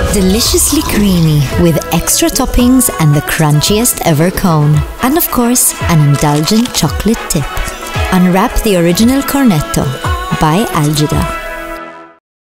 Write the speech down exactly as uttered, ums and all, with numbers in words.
Deliciously creamy with extra toppings and the crunchiest ever cone. And of course, an indulgent chocolate tip. Unwrap the original Cornetto by Algida.